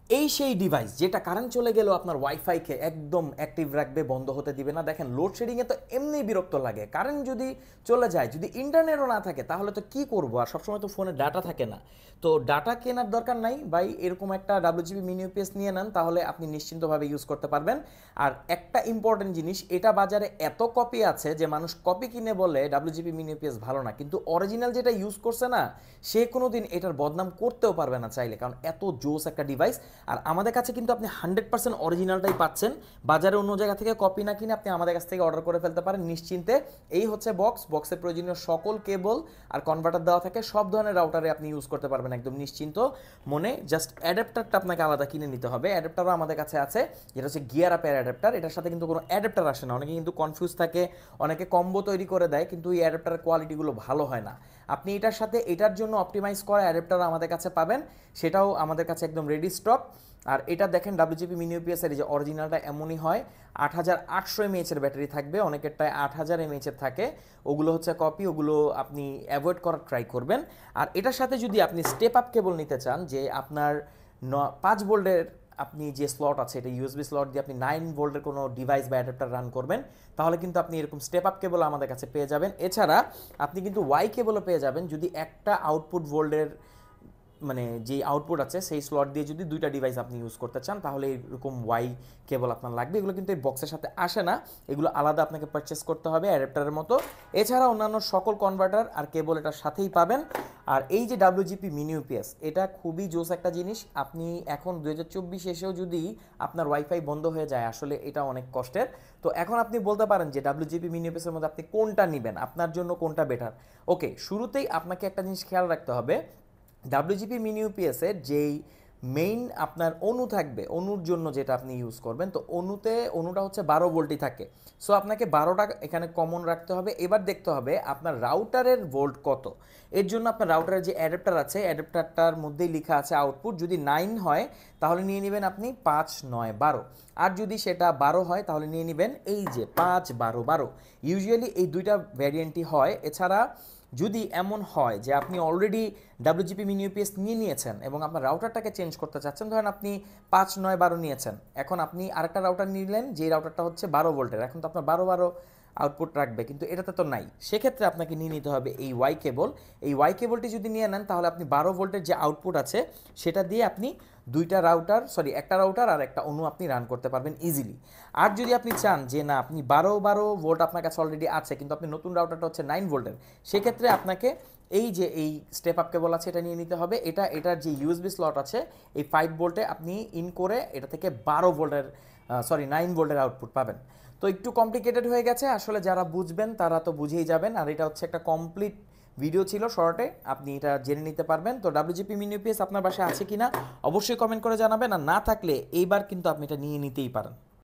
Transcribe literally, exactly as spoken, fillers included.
এই সেই ডিভাইস যেটা কারেন্ট চলে গেলেও আপনার ওয়াইফাইকে একদম অ্যাক্টিভ রাখবে, বন্ধ হতে দিবে না। দেখেন লোডশেডিংয়ে তো এমনি বিরক্ত লাগে, কারেন্ট যদি চলে যায়, যদি ইন্টারনেটও না থাকে তাহলে তো কি করবো, আর সবসময় তো ফোনে ডাটা থাকে না। তো ডাটা কেনার দরকার নাই ভাই, এরকম একটা ডাব্লিউজিবি মিনি ইউপিএস নিয়ে নেন, তাহলে আপনি নিশ্চিন্তভাবে ইউজ করতে পারবেন। আর একটা ইম্পর্টেন্ট জিনিস, এটা বাজারে এত কপি আছে যে মানুষ কপি কিনে বলে ডাব্লিউজিবি মিনি ইউপিএস ভালো না, কিন্তু অরিজিনাল যেটা ইউজ করছে না সে কোনো দিন এটার বদনাম করতেও পারবে না চাইলে, কারণ এত জোস একটা ডিভাইস। আর আমাদের কাছে কিন্তু আপনি হান্ড্রেড পার্সেন্ট অরিজিনালটাই পাচ্ছেন, বাজারে অন্য জায়গা থেকে কপি না কিনে আপনি আমাদের কাছ থেকে অর্ডার করে ফেলতে পারেন নিশ্চিন্তে। এই হচ্ছে বক্স, বক্সের প্রয়োজনীয় সকল কেবল আর কনভার্টার দেওয়া থাকে, সব ধরনের রাউটারে আপনি ইউজ করতে পারবেন একদম নিশ্চিন্ত মনে। জাস্ট অ্যাডাপ্টারটা আপনাকে আলাদা কিনে নিতে হবে, অ্যাডাপ্টারও আমাদের কাছে আছে, যেটা হচ্ছে গিয়ার আপের অ্যাডাপ্টার। এটার সাথে কিন্তু কোনো অ্যাডাপ্টার আসে না, অনেকে কিন্তু কনফিউজ থাকে, অনেকে কম্বো তৈরি করে দেয়, কিন্তু এই অ্যাডাপ্টারের কোয়ালিটিগুলো ভালো হয় না। আপনি এটার সাথে এটার জন্য অপটিমাইজ করা অ্যাডাপ্টার আমাদের কাছে পাবেন, সেটাও আমাদের কাছে একদম রেডি স্টক। আর এটা দেখেন ডাব্লিউজিপি মিনি ইউপিএস এর যে অরিজিনালটা এমনই হয়, আট হাজার আটশো এমএএচ এর ব্যাটারি থাকবে, অনেকেরটায় আট হাজার এমএএচ এর থাকে, ওগুলো হচ্ছে কপি, ওগুলো আপনি অ্যাভয়েড করার ট্রাই করবেন। আর এটার সাথে যদি আপনি স্টেপ আপ কেবল নিতে চান, যে আপনার ন পাঁচ ভোল্টের আপনি যে স্লট আছে, এটা ইউএসবি স্লট দিয়ে আপনি নাইন ভোল্টের কোনো ডিভাইস বা অ্যাডাপ্টার রান করবেন, তাহলে কিন্তু আপনি এরকম স্টেপ আপ কেবল আমাদের কাছে পেয়ে যাবেন। এছাড়া আপনি কিন্তু ওয়াই কেবলও পেয়ে যাবেন, যদি একটা আউটপুট ভোল্টের মানে যে আউটপুট আছে সেই স্লট দিয়ে যদি দুইটা ডিভাইস আপনি ইউজ করতে চান, তাহলে এরকম ওয়াই কেবল আপনার লাগবে। এগুলো কিন্তু এই বক্সের সাথে আসে না, এগুলো আলাদা আপনাকে পারচেস করতে হবে অ্যাডাপ্টারের মতো। এছাড়া অন্যান্য সকল কনভার্টার আর কেবল এটার সাথেই পাবেন। আর এই যে ডাব্লিউজিপি মিনি ইউপিএস, এটা খুবই জোস একটা জিনিস। আপনি এখন দুই হাজার চব্বিশ এসেও যদি আপনার ওয়াইফাই বন্ধ হয়ে যায়, আসলে এটা অনেক কষ্টের। তো এখন আপনি বলতে পারেন যে ডাব্লিউজিপি মিনি ইউপিএসের মধ্যে আপনি কোনটা নেবেন, আপনার জন্য কোনটা বেটার। ওকে, শুরুতেই আপনাকে একটা জিনিস খেয়াল রাখতে হবে, ডাব্লিউজিপি মিনি ইউপিএসের যেই মেইন আপনার অনু থাকবে, অনুর জন্য যেটা আপনি ইউজ করবেন, তো অনুতে অনুটা হচ্ছে বারো ভোল্টই থাকে। সো আপনাকে বারোটা এখানে কমন রাখতে হবে। এবার দেখতে হবে আপনার রাউটারের ভোল্ট কত। এর জন্য আপনার রাউটারের যে অ্যাডাপ্টার আছে, অ্যাডাপ্টারটার মধ্যেই লেখা আছে আউটপুট, যদি নাইন হয় তাহলে নিয়ে নেবেন আপনি পাঁচ নয় বারো, আর যদি সেটা বারো হয় তাহলে নিয়ে নেবেন এই যে পাঁচ বারো বারো। ইউজুয়ালি এই দুইটা ভ্যারিয়েন্টই হয়। এছাড়া যদি এমন হয় যে আপনি অলরেডি ডাব্লিউজিপি মিনি ইউপিএস নিয়ে নিয়েছেন এবং আপনার রাউটারটাকে চেঞ্জ করতে চাচ্ছেন, ধরেন আপনি পাঁচ নয় বারো নিয়েছেন, এখন আপনি আরেকটা রাউটার নিলেন যে রাউটারটা হচ্ছে বারো ভোল্টের, এখন তো আপনার বারো বারো আউটপুট রাখবে, কিন্তু এটাতে তো নাই, সেক্ষেত্রে আপনাকে নিয়ে নিতে হবে এই ওয়াই কেবল। এই ওয়াই কেবলটি যদি নিয়ে নেন তাহলে আপনি বারো ভোল্টের যে আউটপুট আছে সেটা দিয়ে আপনি দুইটা রাউটার সরি একটা রাউটার আর একটা অনু আপনি রান করতে পারবেন ইজিলি। আর যদি আপনি চান যে না আপনি বারো বারো ভোল্ট আপনার কাছে অলরেডি আছে, কিন্তু আপনি নতুন রাউটারটা হচ্ছে নাইন ভোল্টের, সেক্ষেত্রে আপনাকে এই যে এই স্টেপ আপ কেবল আছে এটা নিয়ে নিতে হবে। এটা এটার যে ইউএসবি স্লট আছে এই ফাইভ ভোল্টে আপনি ইন করে এটা থেকে বারো ভোল্টের সরি নাইন ভোল্টের আউটপুট পাবেন। তো একটু কমপ্লিকেটেড হয়ে গেছে, আসলে যারা বুঝবেন তারা তো বুঝেই যাবেন। আর এটা হচ্ছে একটা কমপ্লিট ভিডিও ছিল শর্টে, আপনি এটা জেনে নিতে পারবেন। তো ডাব্লিউজিপি মিনি ইউপিএস আপনার বাসায় আছে কিনা অবশ্যই কমেন্ট করে জানাবেন, আর না থাকলে এইবার কিন্তু আপনি এটা নিয়ে নিতেই পারেন।